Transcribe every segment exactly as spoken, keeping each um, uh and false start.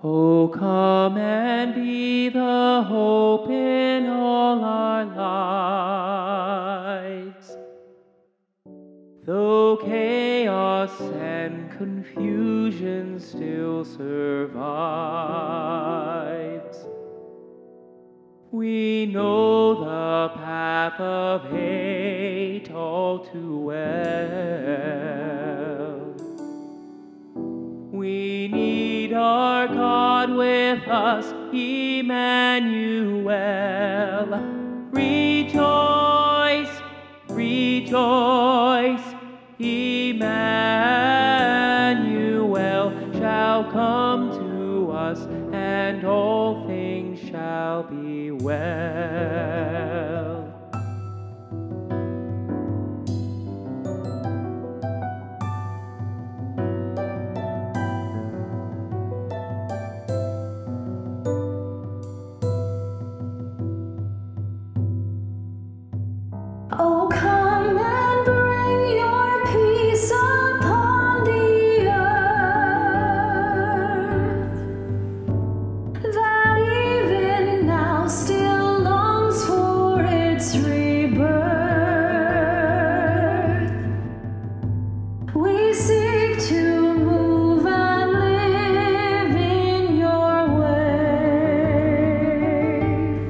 Oh, come and be the hope in all our lives. Though chaos and confusion still survives, we know the path of hate all too well. We need our God with us, Emmanuel. Rejoice, rejoice, Emmanuel shall come to us, and all things shall be well. Oh, come and bring your peace upon the earth, that even now still longs for its rebirth. We seek to move and live in your way.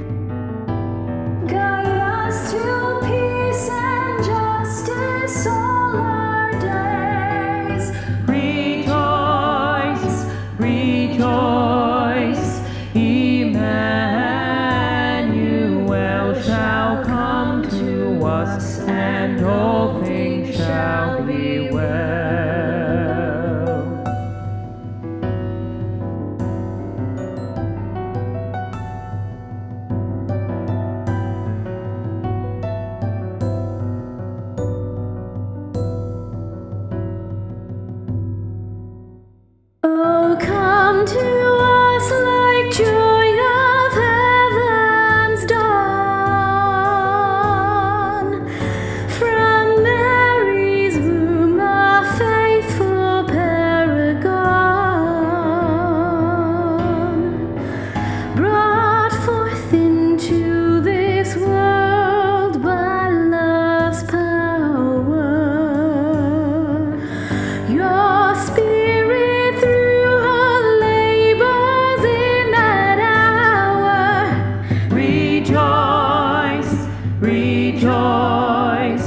Guide us to peace and justice all our days. Rejoice, rejoice, Emmanuel shall come to us, and all things shall be well. Oh, come to us like joy of heaven's dawn, from Mary's womb, a faithful paragon, brought forth into this world by love's power. Your Spirit through her labors in that hour. Rejoice, rejoice,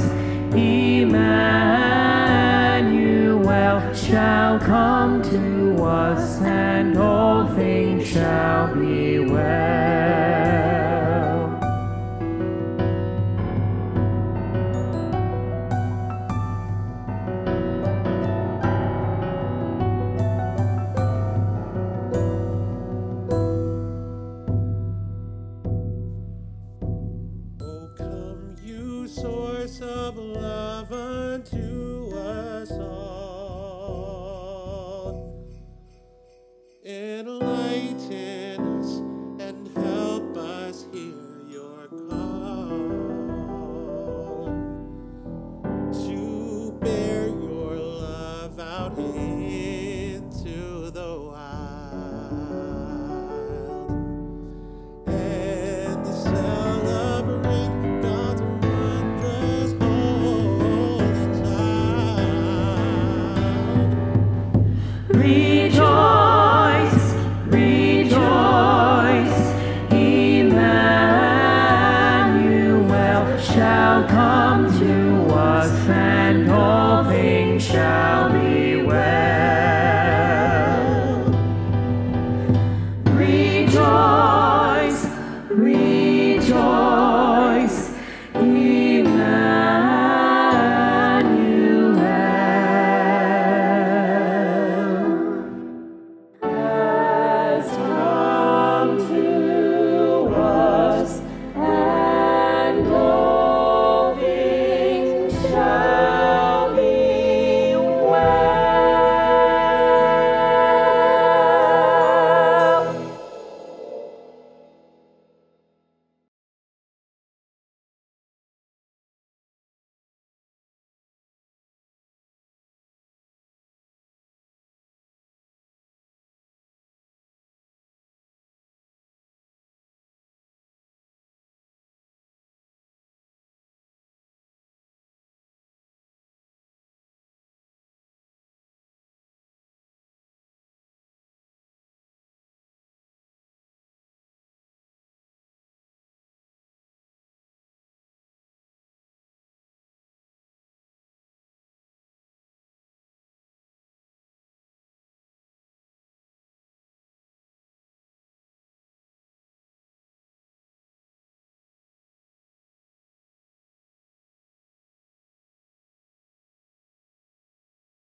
Emmanuel shall come to us, and all things shall be well.